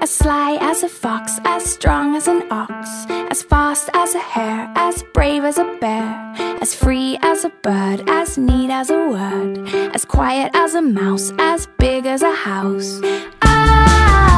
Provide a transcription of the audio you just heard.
As sly as a fox, as strong as an ox, as fast as a hare, as brave as a bear, as free as a bird, as neat as a word, as quiet as a mouse, as big as a house.